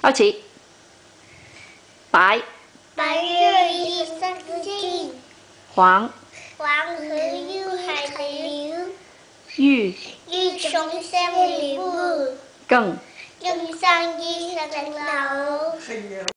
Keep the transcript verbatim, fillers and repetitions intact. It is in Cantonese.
開始。白。 白日依山盡。 黃。 黃河入海流。 玉。 玉松香里霧。 更。 更上一層樓。